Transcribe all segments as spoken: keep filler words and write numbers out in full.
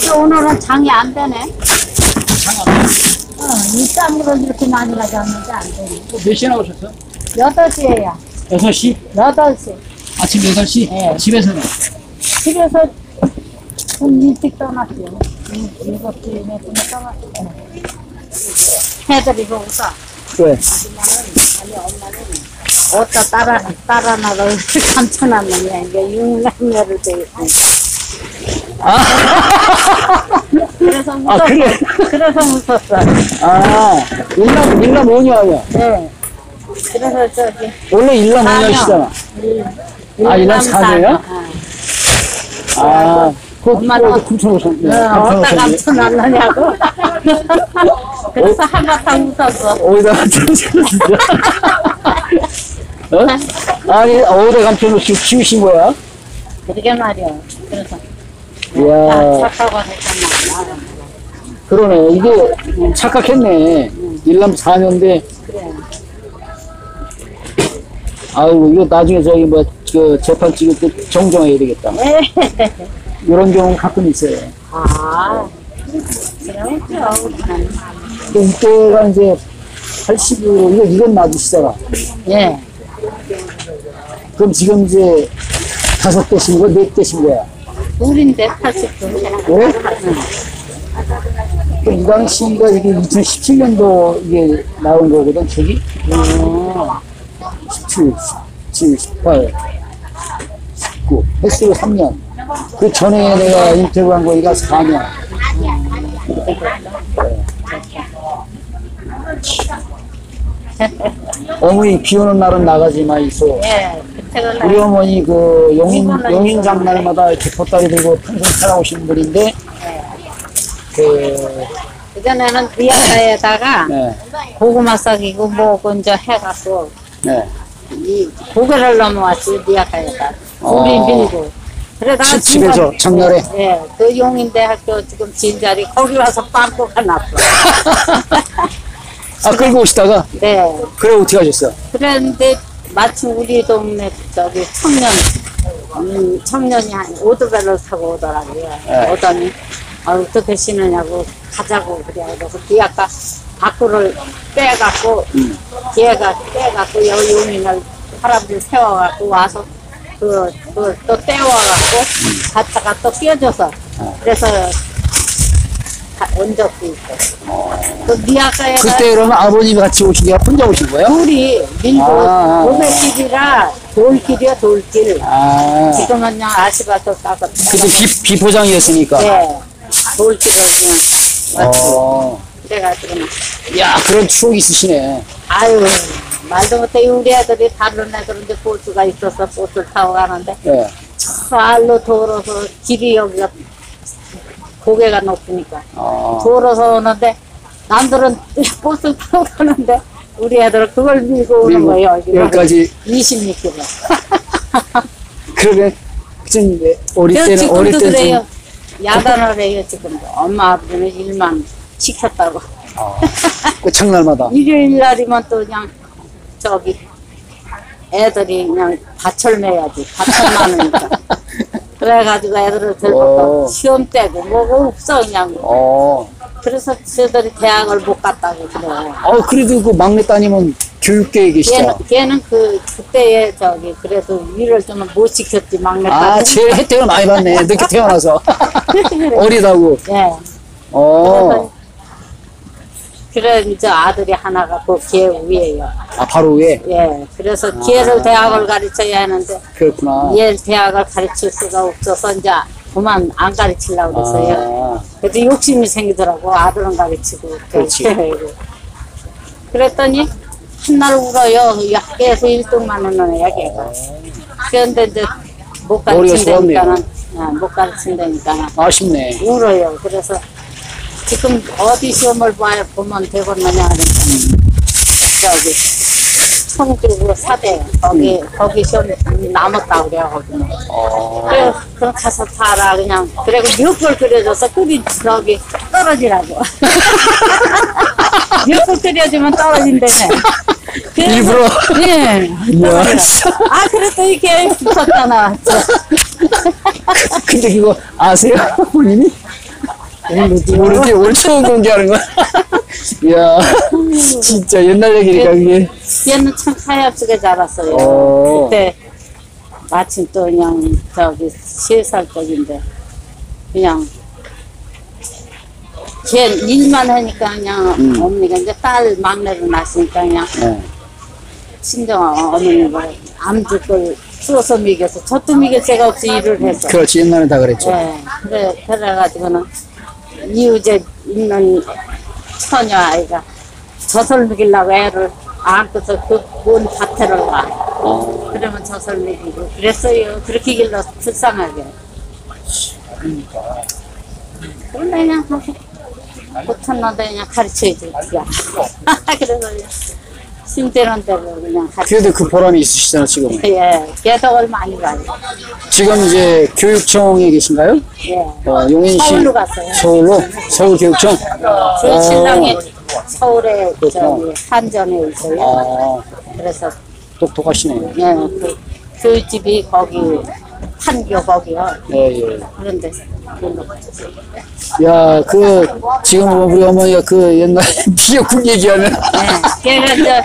근데 오늘은 장이 안 되네. 장안 돼? 어, 이 땀으로 이렇게 많이 가지 않는데 안 되네. 몇 시에 나오셨어? 여덟 시에야. 여섯 시? 여덟 시. 아침 여덟 시? 네. 집에서는? 집에서 좀 일찍 떠났죠. 일곱 시에 쯤에 떠났죠. 해드리고 오자. 왜? 아니, 엄마는 어디다 따라, 따라 나가 감춰놨느냐. 이게 육남매를 되겠고. 아, 그래서 웃었어. 아, 그래? 그래서 웃었어. 아, 일남, 일남 오녀야. 네. 그래서 저기. 원래 일남 사녀. 오녀시잖아. 일, 아, 일남 사녀요? 어. 아, 그, 엄마는 그, 훔쳐오셨네. 어, 어디다 감춰놨느냐고. 그래서 한바탕 웃었어. 어디다 감춰놓으셨어? 어? 아니, 어디다 감춰놓으시고 치우신 거야? 그러게 말이야. 그래서. 이야, 착하고 했잖아. 그러네. 이게 착각했네. 일남 사녀인데, 그래. 아이고, 이거 나중에 저기 뭐, 그 재판 찍을 때 정정해야 되겠다. 이런 경우 가끔 있어요. 아, 그렇죠. 그 이때가 이제 팔십으로, 이거, 이건 맞으시잖아. 예. 그럼 지금 이제 다섯 대신 거, 넷 대신 거야. 우린데 팔십 도. 왜? 그 이 당시가 이게 이천십칠 년도 이게 나온 거거든, 저기? 어. 십칠, 십칠, 십팔, 십구, 횟수로 삼 년. 그 전에 내가 인터뷰한 거기가 사 년. 어머니 비 오는 날은 나가지 마이소. 예. 그때가 우리 어머니 그 용인, 용인 장날마다 이렇게 보따리 들고 평생 살아오신 분인데, 그, 그전에는 리아카에다가 네, 고구마 싹이고 뭐고 이제 해갖고 네. 이 고개를 넘어왔지 리아카에다. 어. 우리 밀고. 그러다가 집- 집에서 중간- 장날에? 예. 그 용인대학교 지금 진자리 거기 와서 빵꾸가 났어. 아, 끌고 오시다가, 네. 그래, 어떻게 하셨어? 그런데 마침 우리 동네 저기 청년, 음, 청년이 한 오토바이를 타고 오더라고요. 네. 오더니, 아, 어떻게 신으냐고 가자고 그래. 그래서 뒤아까 밖으로를 빼갖고, 뒤에가 빼갖고 여기 용인을 할아버지 세워갖고 와서 그, 그, 또 떼워갖고 갔다가 또 끼워줘서 그래서 가- 온 적도 있고. 그 미아카에 그때 그러면 아버님이 같이 오신 게 혼자 오신 거예요? 둘이 밀고 아. 도매길이라 돌길이야 돌길. 아, 지금은 그냥 아스팔트 따서 그때 비, 비포장이었으니까. 네 돌길을 그냥 왔지. 어, 그래가지고 야, 그런 추억이 있으시네. 아유 말도 못해 우리 애들이 다른 애들은 이제 보트가 있어서 보트를 타고 가는데 예. 저 알로 돌아서 길이 여기가 고개가 높으니까 어, 돌아서 오는데 남들은 보트 타고 가는데 우리 애들은 그걸 밀고 오는 밀고 거예요. 여기를. 여기까지. 이십육 킬로. 그러면, 좀, 어릴 그래서 때는, 어릴 지금도 때는 그래요. 좀, 야단을 해요 지금도. 엄마 아버지는 일만 시켰다고. 어, 그 장날마다. 일요일 날이면 또 그냥 저기 애들이 그냥 밭을 매야지. 밭을 많으니까. 그래가지고 애들을 들고 또 오. 시험 때고 뭐가 없어 그냥. 어, 그래서 저들이 대학을 못 갔다고 그래. 어, 그래도 그 막내 따님은 교육계에 걔는, 계시잖아. 걔는 그 그때에 저기 그래도 일을 좀 못 시켰지 막내 아, 딸은. 제일 혜택을 많이 받네. 늦게 태어나서. 어리다고. 예. 어, 그래 이제 아들이 하나가 그 걔 위에요. 아, 바로 위에? 예. 그래서 걔를 대학을 가르쳐야 하는데 그렇구나. 얘 대학을 가르칠 수가 없어서 이제 그만 안 가르치려고 그랬어요. 아, 그래도 욕심이 생기더라고. 아들은 가르치고. 그렇지. 그랬더니 한날 울어요. 이 학교에서 일 등만 하는 애야 걔가. 그런데 이제 못 머리가 가르친다니까는 어, 못 가르친다니까는 아쉽네. 울어요. 그래서 지금 어디 시험을 봐야 보면 되겠느냐 하니까 저기 청주고 사대 거기 거기 시험 남았다고 그래요. 거기는. 어, 그래 그럼 가서 봐라 그냥. 그리고 몇걸 그려줘서 그리 저기 떨어지라고. 몇걸 그려주면 떨어진다네. 그래서- 일부러? 예. 이야, 떨어지라. 아 그래도 이게 붙었잖아. 근데 그거 아세요? 본인이? 모르지. 모르지? 오늘 처음 공개하는 거야? 이야, 진짜 옛날 얘기니까 그게. 얘는 참 사약속에 자랐어요. 어. 그때 마침 또 그냥 저기 세 살 때인데 그냥 걔 일만 하니까 그냥 음. 어머니가 이제 딸 막내로 낳았으니까 그냥 네. 친정 어머니가 암죽을 쏘서 먹여서 저도 먹일 새가 없이 일을 해서 그렇지, 옛날에 다 그랬죠. 네, 그래 그래가지고는 이웃에 있는 처녀 아이가 젖을 먹이려고 애를 안고서 그 먼 밭에를 가. 어. 그러면 젖을 먹이고 그랬어요. 그렇게 길러 불쌍하게. 음. 그럼 그냥 못했는데 그냥 가르쳐야지. 그래서 그냥 힘드는 대로 그냥 가르쳐. 그래도 그 보람이 있으시잖아, 지금. 예, 개덕을 많이 가요. 지금 이제 교육청에 계신가요? 예. 어, 용인시. 서울로 갔어요. 서울로? 서울교육청? 제 신랑이 어. 서울에 그렇구나. 저기 산전에 있어요. 아, 그래서 똑똑하시네. 예, 그 교육집이 거기 판교 거기요. 예, 예. 그런데 그걸로 갔어요. 야, 그, 지금 우리 어머니가 그 옛날에 미역국 얘기하면 네, 걔가 이제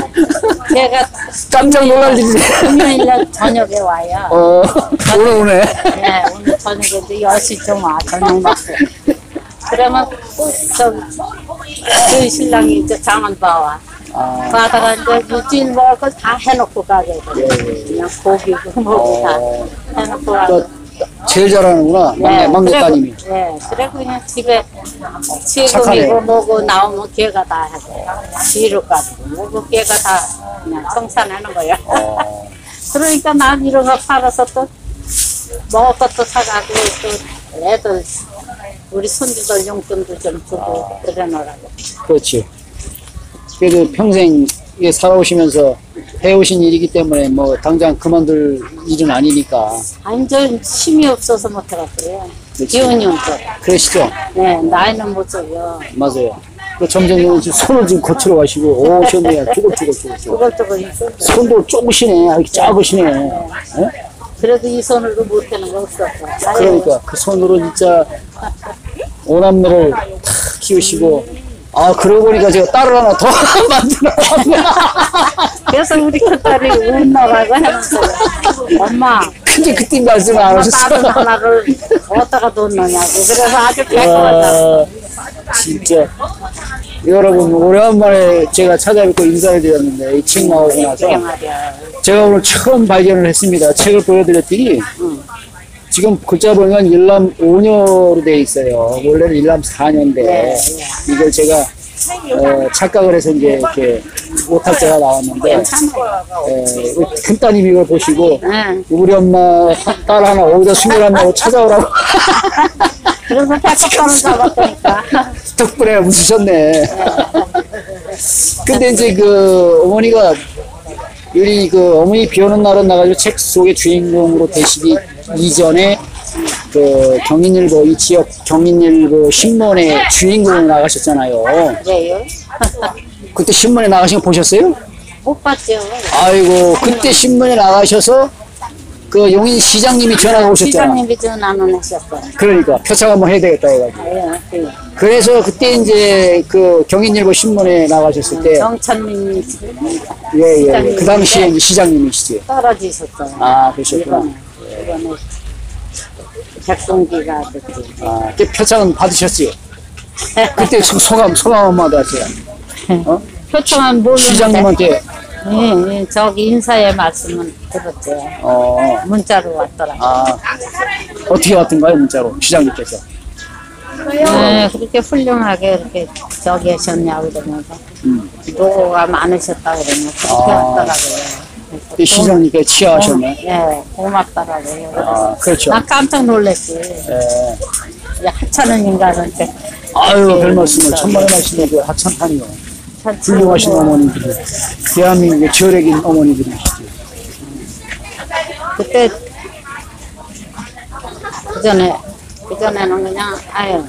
걔가 깜짝 놀랄 일이네. 금요일 날 저녁에 와요. 어, 오늘 오네. 네, 오늘 저녁에 이제 열 시쯤 와, 저녁 먹고. 그러면 꼭 저기 그 신랑이 이제 장안 봐와. 아, 가다가 이제 육질 먹을 거 다 해놓고 가게 돼. 그냥 고기고 뭐고 다 어, 해놓고 또 가고. 제일 잘하는구나. 막내, 막내 그래, 따님이. 네, 그래 그냥 집에 착하네. 지금이고 뭐고 나오면 걔가 다 하고 뒤로까지 뭐고 걔가 다 그냥 청산하는 거야. 어, 그러니까 난 이런 거 팔아서 또 먹을 것도 사가고 또 애들 우리 손주들 용돈도 좀 주고 그러느라고. 그렇지. 그래도 평생 이게 살아오시면서 해오신 일이기 때문에 뭐 당장 그만둘 일은 아니니까. 완전 힘이 없어서 못 해갔어요. 그치. 기운이 없어. 그러시죠? 네, 나이는 못 써요. 맞아요. 그 점점 지금 손을 지금 거칠어 가시고, 오, 오셨네. 쭈글쭈글 쭈글쭈글. 쪼글쪼글 있어. 손도 조그시네. 이렇게 작으시네. 예? 그래도 이 손으로 못 되는 거 없었어. 그러니까 그 손으로 진짜 오남매를 다 키우시고, 아, 그러고 보니까 제가 딸을 하나 더 만들어. 그래서 우리 큰딸이 운나가고 하면서 엄마 근데 그때 말씀 안 엄마 딸은 하셨어요. 하나를 어디다가 놓느냐고. 그래서 아주 배고파서 아, 진짜. 여러분, 오랜만에 제가 찾아뵙고 인사를 드렸는데, 이 책 나오고 나서 그게 말이야. 제가 오늘 처음 발견을 했습니다. 책을 보여드렸더니, 응. 지금 글자 보니까 일남 오 년으로 돼 있어요. 원래는 일남 사 년인데, 네, 이걸 제가 어, 착각을 해서 이제 이렇게 오탈자가 나왔는데, 에, 우리 큰 따님이 이걸 보시고, 응. 우리 엄마 딸 하나 어디다 숨겨놨냐고 찾아오라고. 그래서 배꼽선을 잡았다니까. 덕분에 웃으셨네. 근데 이제 그 어머니가 우리 그 어머니 비 오는 날은 나가지고 책 속의 주인공으로 되시기 이전에 그 경인일보 이 지역 경인일보 신문의 주인공으로 나가셨잖아요. 그래요? 그때 신문에 나가신 거 보셨어요? 못 봤죠. 아이고 그때 신문에 나가셔서 그 용인 시장님이 전화가 오셨잖아. 시장님이 전화는 하셨어요. 그러니까 표창 한번 해야 되겠다 해가지고. 예, 그 그래서 그때 이제 그 경인일보 신문에 나가셨을 때 정천민 예, 예, 예. 그 당시에 이제 시장님이시지. 떨어지셨어요. 아, 그러셨구나. 이번에 이번에 백성기가 됐지. 아, 그 표창은 받으셨지요? 그때 소- 소감, 소감 한마디 하세요. 어? 표창은 모르는데 시장님한테, 예, 예, 저기 인사의 말씀은 들었죠. 어, 문자로 왔더라고요. 아, 어떻게 왔던가요, 문자로? 시장님께서. 네, 그렇게 훌륭하게 이렇게 저기 하셨냐고 그러면서 음. 노고가 많으셨다 그러면 그렇게 아. 왔더라고요. 그 시장님께 치하하셨네. 예, 고맙더라고요. 그래서 아, 그렇죠. 나 깜짝 놀랐지. 예. 이제 하찮은 인간한테 아유, 별 말씀을, 천만의 말씀을 그 하찮다니요. 훌륭하신 어머니들이, 대한민국의 절액인 어머니들이시죠. 그때 그 전에 그 전에는 그냥 아유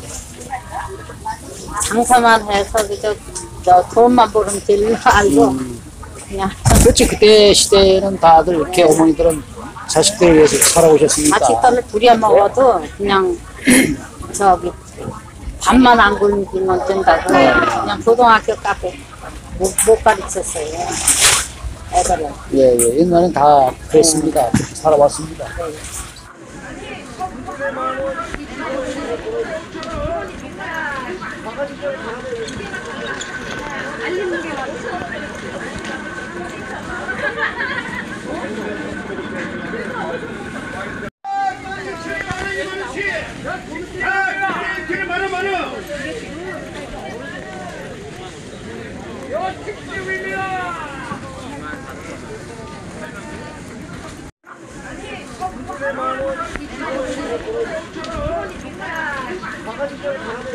장사만 해서 그저 저 돈만 버는 길 알고 그냥 그렇지, 그때 시대는 다들 이렇게 어머니들은 자식들을 위해서 살아오셨으니까. 마치 떡을 부려 먹어도 그냥 저기 밥만 안 굶기면 된다고 그냥 고등학교까지 못, 못 가르쳤어요. 애들은. 예, 예. 옛날엔 다 그랬습니다. 그렇게 살아왔습니다. 네. 만 원.